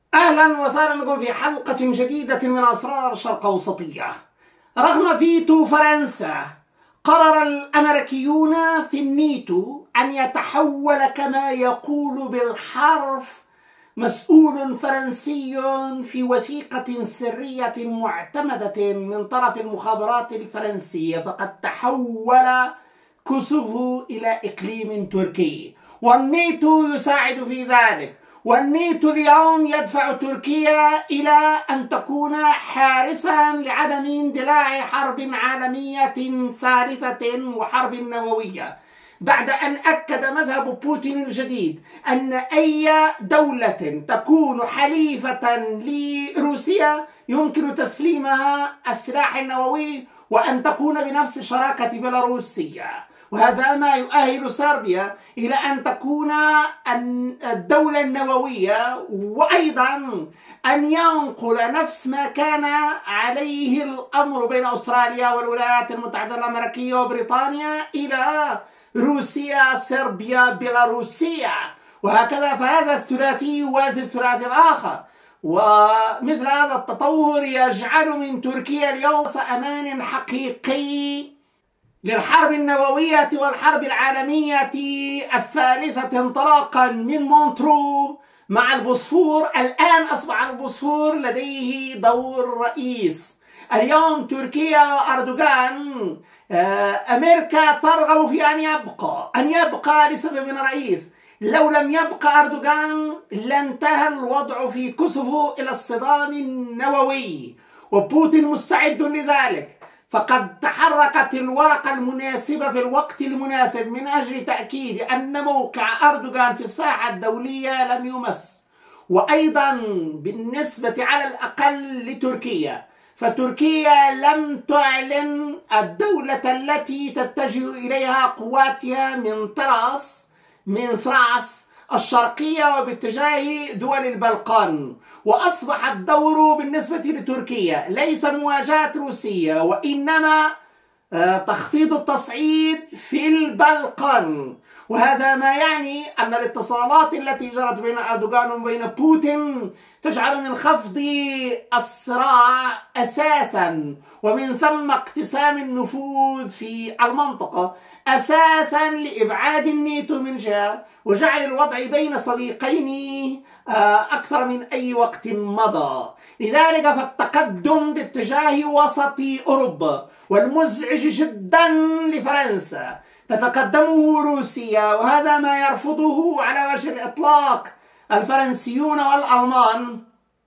أهلا وسهلا بكم في حلقة جديدة من أسرار الشرق أوسطية. رغم فيتو فرنسا، قرر الأمريكيون في الناتو أن يتحول كما يقول بالحرف مسؤول فرنسي في وثيقة سرية معتمدة من طرف المخابرات الفرنسية، فقد تحول كوسوفو إلى إقليم تركي، والناتو يساعد في ذلك. والناتو اليوم يدفع تركيا إلى أن تكون حارسا لعدم اندلاع حرب عالمية ثالثة وحرب نووية، بعد أن أكد مذهب بوتين الجديد أن أي دولة تكون حليفة لروسيا يمكن تسليمها السلاح النووي وأن تكون بنفس شراكة بيلاروسيا. وهذا ما يؤهل صربيا إلى أن تكون الدولة النووية، وأيضا أن ينقل نفس ما كان عليه الأمر بين أستراليا والولايات المتحدة الأمريكية وبريطانيا إلى روسيا، صربيا، بيلاروسيا، وهكذا. فهذا الثلاثي يوازي الثلاثي الآخر، ومثل هذا التطور يجعل من تركيا اليوم أمان حقيقي للحرب النووية والحرب العالمية الثالثة، انطلاقا من مونترو مع البوسفور. الآن أصبح البوسفور لديه دور رئيس. اليوم تركيا وأردوغان، أمريكا ترغب في أن يبقى لسبب رئيس. لو لم يبقى أردوغان لانتهى الوضع في كوسوفو إلى الصدام النووي، وبوتين مستعد لذلك. فقد تحركت الورقة المناسبة في الوقت المناسب من أجل تأكيد أن موقع أردوغان في الساحة الدولية لم يمس. وأيضا بالنسبة على الأقل لتركيا، فتركيا لم تعلن الدولة التي تتجه إليها قواتها من ثراس الشرقية وباتجاه دول البلقان. وأصبح الدور بالنسبة لتركيا ليس مواجهة روسيا، وإنما تخفيض التصعيد في البلقان. وهذا ما يعني أن الاتصالات التي جرت بين أردوغان وبين بوتين تجعل من خفض الصراع أساسا، ومن ثم اقتسام النفوذ في المنطقة أساسا لإبعاد الناتو من جهة وجعل الوضع بين صديقين أكثر من أي وقت مضى. لذلك فالتقدم باتجاه وسط أوروبا والمزعج جدا لفرنسا تتقدمه روسيا، وهذا ما يرفضه على وجه الإطلاق الفرنسيون والألمان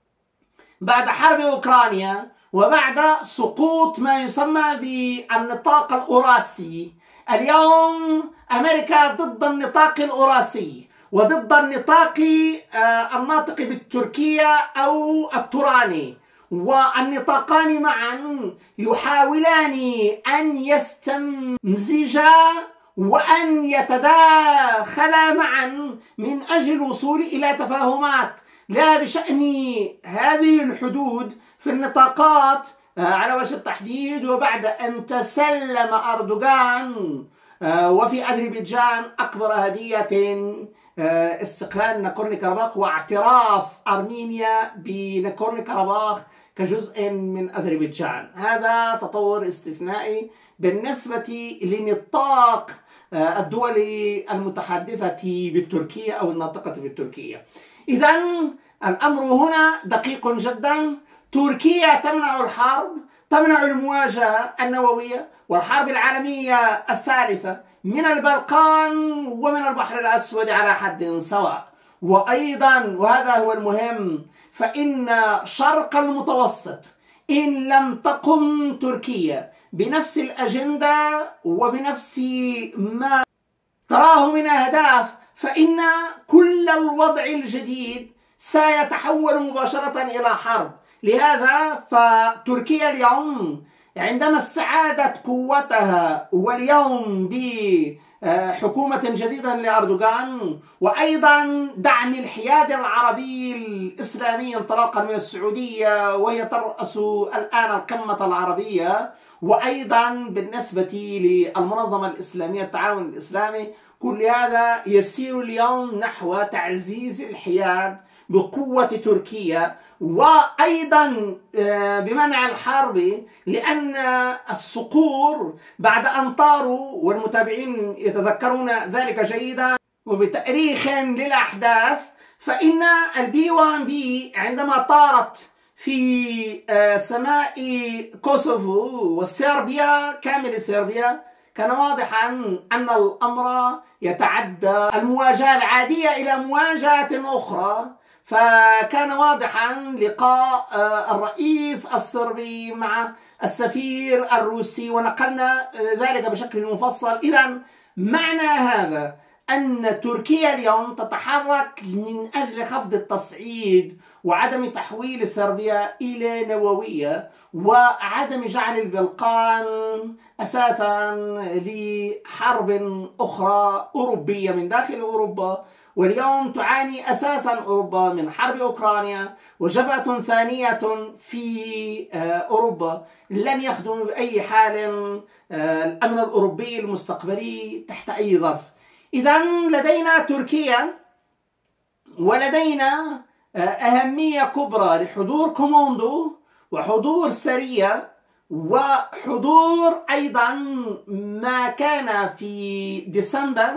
بعد حرب أوكرانيا وبعد سقوط ما يسمى بالنطاق الأوراسي. اليوم أمريكا ضد النطاق الأوراسي وضد النطاق الناطق بالتركية أو التوراني، والنطاقان معا يحاولان أن يستمزجا وأن يتداخلا معا من أجل الوصول إلى تفاهمات لا بشأن هذه الحدود في النطاقات على وجه التحديد. وبعد أن تسلم أردوغان وفي أذربيجان أكبر هدية استقلال ناغورنو كاراباخ واعتراف أرمينيا بناغورنو كاراباخ كجزء من أذربيجان، هذا تطور استثنائي بالنسبة لنطاق الدول المتحدثة بالتركية أو الناطقة بالتركية. إذن الأمر هنا دقيق جدا. تركيا تمنع الحرب، تمنع المواجهة النووية والحرب العالمية الثالثة من البلقان ومن البحر الأسود على حد سواء. وأيضا وهذا هو المهم، فإن شرق المتوسط إن لم تقم تركيا بنفس الأجندة وبنفس ما تراه من أهداف، فإن كل الوضع الجديد سيتحول مباشرة إلى حرب. لهذا فتركيا اليوم عندما استعادت قوتها واليوم بحكومة جديدة لأردوغان، وأيضا دعم الحياد العربي الإسلامي انطلاقا من السعودية وهي ترأس الآن القمة العربية، وأيضا بالنسبة للمنظمة الإسلامية التعاون الإسلامي، كل هذا يسير اليوم نحو تعزيز الحياد بقوة تركيا، وأيضا بمنع الحرب، لأن الصقور بعد أن طاروا، والمتابعين يتذكرون ذلك جيدا، وبتأريخ للأحداث، فإن البي 1 بي عندما طارت في سماء كوسوفو وصربيا كامل صربيا، كان واضحا أن الأمر يتعدى المواجهة العادية إلى مواجهة أخرى. فكان واضحا لقاء الرئيس الصربي مع السفير الروسي، ونقلنا ذلك بشكل مفصل. إذن معنى هذا أن تركيا اليوم تتحرك من أجل خفض التصعيد وعدم تحويل صربيا إلى نووية، وعدم جعل البلقان أساسا لحرب أخرى أوروبية من داخل أوروبا. واليوم تعاني أساسا أوروبا من حرب أوكرانيا، وجبهة ثانية في أوروبا لن يخدم بأي حال الأمن الأوروبي المستقبلي تحت أي ظرف. إذن لدينا تركيا، ولدينا أهمية كبرى لحضور كوموندو وحضور سرية، وحضور أيضا ما كان في ديسمبر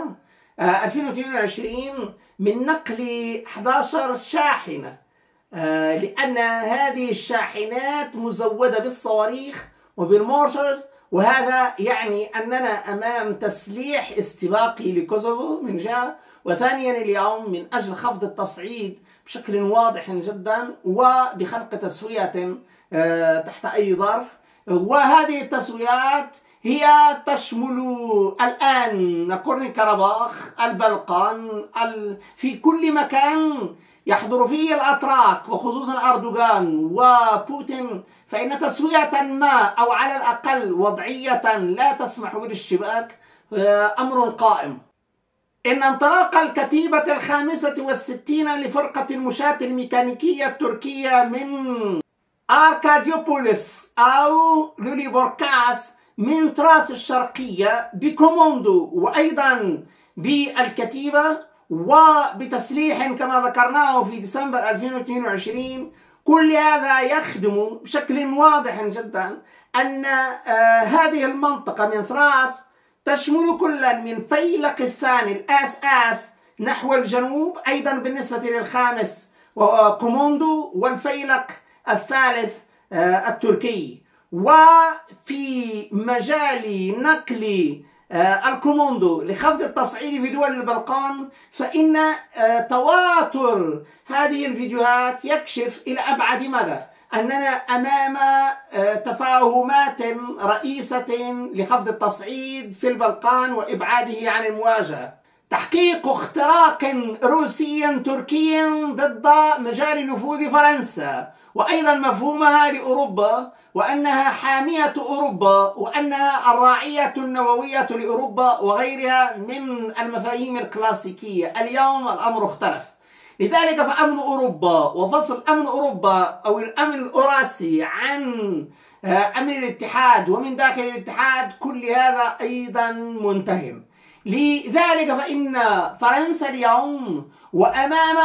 2022 من نقل 11 شاحنة، لأن هذه الشاحنات مزودة بالصواريخ وبالمورشرز، وهذا يعني أننا أمام تسليح استباقي لكوسوفو من جهة، وثانيا اليوم من أجل خفض التصعيد بشكل واضح جدا وبخلق تسوية تحت أي ظرف. وهذه التسويات هي تشمل الآن ناغورنو كاراباخ، البلقان، في كل مكان يحضر فيه الأتراك وخصوصا أردوغان وبوتين، فإن تسوية ما أو على الأقل وضعية لا تسمح بالاشتباك أمر قائم. إن انطلاق الكتيبة 65 لفرقة المشاة الميكانيكية التركية من أركاديوبوليس أو لوليبوركاس من تراس الشرقية بكوموندو، وأيضا بالكتيبة، وبتسليح كما ذكرناه في ديسمبر 2022، كل هذا يخدم بشكل واضح جدا أن هذه المنطقة من ثراس تشمل كلا من فيلق الثاني الآس آس نحو الجنوب، أيضا بالنسبة للخامس وكوموندو، والفيلق الثالث التركي. وفي مجال نقل الكوموندو لخفض التصعيد في دول البلقان، فإن تواتر هذه الفيديوهات يكشف إلى أبعد مدى أننا أمام تفاهمات رئيسة لخفض التصعيد في البلقان وإبعاده عن المواجهة. تحقيق اختراق روسي تركي ضد مجال نفوذ فرنسا، وأيضا مفهومها لأوروبا، وأنها حامية أوروبا، وأنها الراعية النووية لأوروبا وغيرها من المفاهيم الكلاسيكية. اليوم الأمر اختلف، لذلك فأمن أوروبا وفصل أمن أوروبا أو الأمن الأوراسي عن أمن الاتحاد ومن داخل الاتحاد، كل هذا أيضا منتهم. لذلك فإن فرنسا اليوم وأمام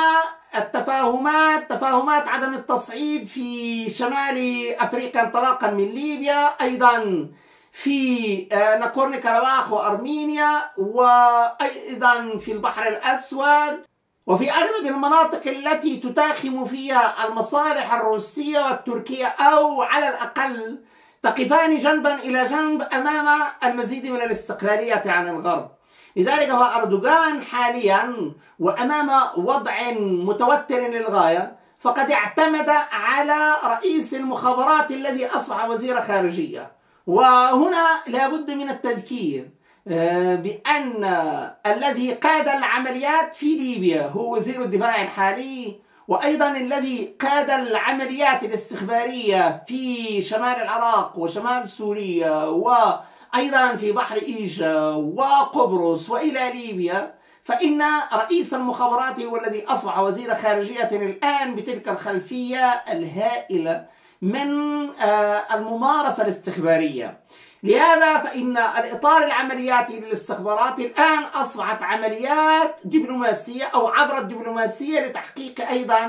تفاهمات عدم التصعيد في شمال أفريقيا انطلاقا من ليبيا، أيضا في ناغورنو كاراباخ وأرمينيا، وأيضا في البحر الأسود، وفي أغلب المناطق التي تتاخم فيها المصالح الروسية والتركية، أو على الأقل تقفان جنبا إلى جنب أمام المزيد من الاستقلالية عن الغرب. لذلك أردوغان حاليا وأمام وضع متوتر للغاية، فقد اعتمد على رئيس المخابرات الذي أصبح وزير خارجية. وهنا لابد من التذكير بأن الذي قاد العمليات في ليبيا هو وزير الدفاع الحالي، وأيضا الذي قاد العمليات الاستخبارية في شمال العراق وشمال سوريا وأيضا في بحر إيجا وقبرص وإلى ليبيا، فإن رئيس المخابرات هو الذي أصبح وزير خارجية الآن بتلك الخلفية الهائلة من الممارسة الاستخبارية. لهذا فإن الإطار العملياتي للاستخبارات الآن أصبحت عمليات دبلوماسية أو عبر الدبلوماسية لتحقيق أيضا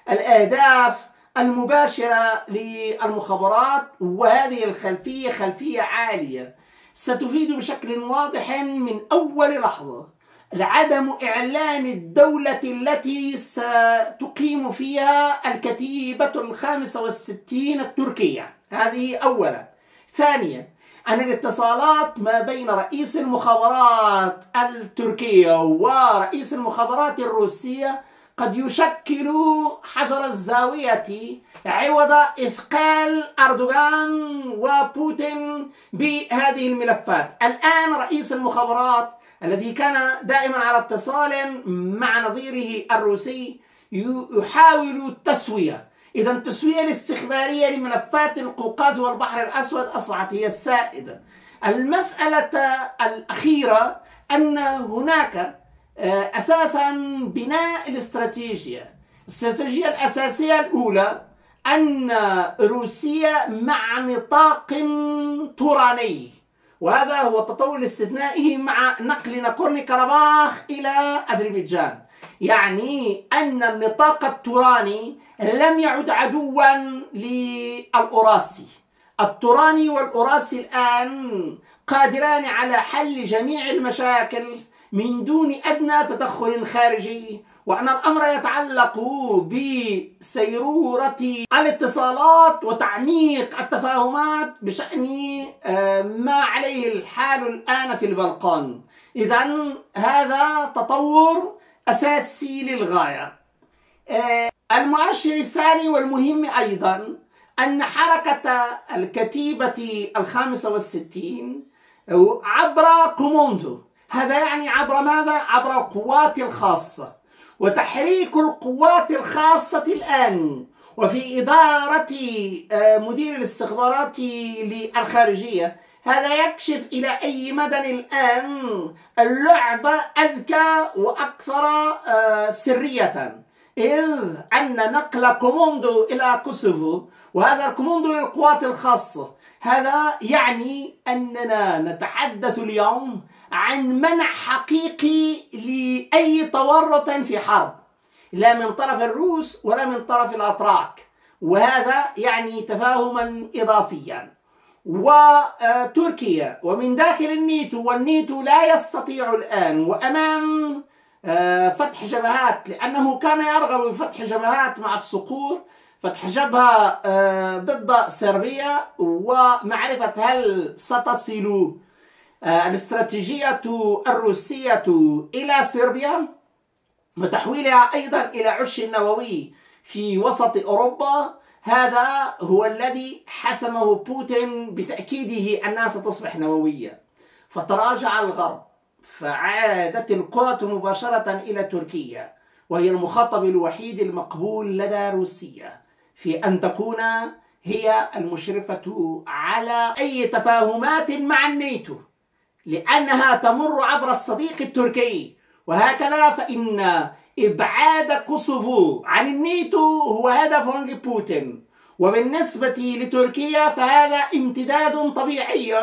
الأهداف المباشرة للمخابرات. وهذه الخلفية خلفية عالية ستفيد بشكل واضح من أول لحظة عدم إعلان الدولة التي ستقيم فيها الكتيبة 65 التركية. هذه أولا. ثانيا، أن الاتصالات ما بين رئيس المخابرات التركية ورئيس المخابرات الروسية قد يشكل حجر الزاوية عوض إثقال أردوغان وبوتين بهذه الملفات. الآن رئيس المخابرات الذي كان دائما على اتصال مع نظيره الروسي يحاول التسوية. إذا التسوية الاستخبارية لملفات القوقاز والبحر الأسود أصبحت هي السائدة. المسألة الأخيرة أن هناك أساسا بناء الاستراتيجية الأساسية الأولى أن روسيا مع نطاق توراني، وهذا هو التطور الاستثنائي مع نقل ناغورنو كاراباخ إلى أذربيجان. يعني أن النطاق التوراني لم يعد عدوا للأوراسي. التوراني والأوراسي الآن قادران على حل جميع المشاكل من دون أدنى تدخل خارجي، وأن الأمر يتعلق بسيرورة الاتصالات وتعميق التفاهمات بشأن ما عليه الحال الآن في البلقان. إذن هذا تطور أساسي للغاية. المؤشر الثاني والمهم أيضا أن حركة الكتيبة 65 عبر كوموندو. هذا يعني عبر ماذا؟ عبر القوات الخاصة، وتحريك القوات الخاصة الآن وفي إدارة مدير الاستخبارات للخارجية. هذا يكشف إلى أي مدى الآن اللعبة أذكى وأكثر سرية، إذ أن نقل كوموندو إلى كوسوفو، وهذا الكوموندو للقوات الخاصة، هذا يعني أننا نتحدث اليوم عن منع حقيقي لأي تورط في حرب، لا من طرف الروس ولا من طرف الأتراك، وهذا يعني تفاهما إضافيا. وتركيا ومن داخل الناتو، والناتو لا يستطيع الآن وأمام فتح جبهات، لأنه كان يرغب بفتح جبهات مع الصقور، فتح جبهة ضد صربيا ومعرفة هل ستصل الاستراتيجية الروسية إلى صربيا وتحويلها أيضا إلى عش نووي في وسط أوروبا. هذا هو الذي حسمه بوتين بتأكيده أنها ستصبح نووية. فتراجع الغرب، فعادت الكرة مباشرة إلى تركيا، وهي المخاطب الوحيد المقبول لدى روسيا في أن تكون هي المشرفة على أي تفاهمات مع الناتو، لأنها تمر عبر الصديق التركي. وهكذا فإن إبعاد كوسوفو عن الناتو هو هدف لبوتين، وبالنسبة لتركيا فهذا امتداد طبيعي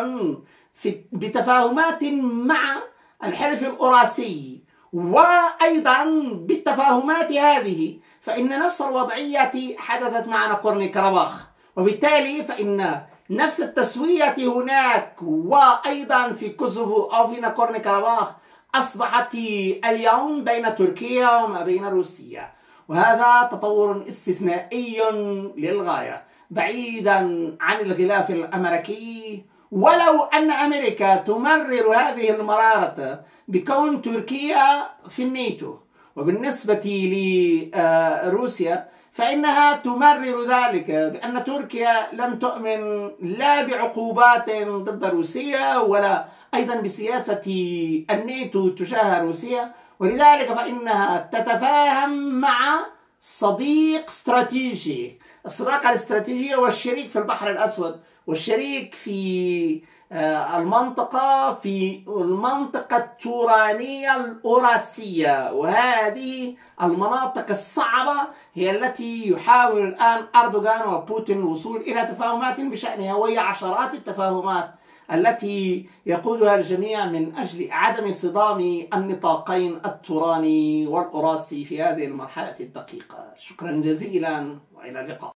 بتفاهمات مع الحلف الأوراسي. وأيضا بالتفاهمات هذه فإن نفس الوضعية حدثت مع ناغورنو كاراباخ، وبالتالي فإن نفس التسوية هناك وأيضا في كوسوفو أو في ناغورنو كاراباخ أصبحت اليوم بين تركيا وما بين روسيا. وهذا تطور استثنائي للغاية بعيدا عن الغلاف الأمريكي، ولو أن أمريكا تمرر هذه المرارة بكون تركيا في الناتو. وبالنسبة لروسيا فإنها تمرر ذلك بأن تركيا لم تؤمن لا بعقوبات ضد روسيا ولا أيضا بسياسة الناتو تجاه روسيا، ولذلك فإنها تتفاهم مع صديق استراتيجي. الصداقة الاستراتيجية والشريك في البحر الأسود والشريك في المنطقة التورانية الأوراسية، وهذه المناطق الصعبة هي التي يحاول الآن أردوغان وبوتين الوصول إلى تفاهمات بشأنها، وهي عشرات التفاهمات التي يقودها الجميع من أجل عدم صدام النطاقين التوراني والأوراسي في هذه المرحلة الدقيقة. شكرا جزيلا وإلى اللقاء.